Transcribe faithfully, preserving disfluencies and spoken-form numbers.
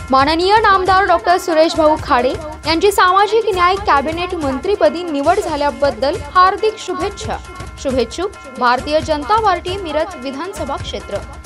माननीय नामदार डॉक्टर सुरेश भाऊ खाडे यांची सामाजिक न्याय कॅबिनेट मंत्रीपदी निवड झाल्याबद्दल हार्दिक शुभेच्छा। शुभेच्छुक भारतीय जनता पार्टी मिरज विधानसभा क्षेत्र।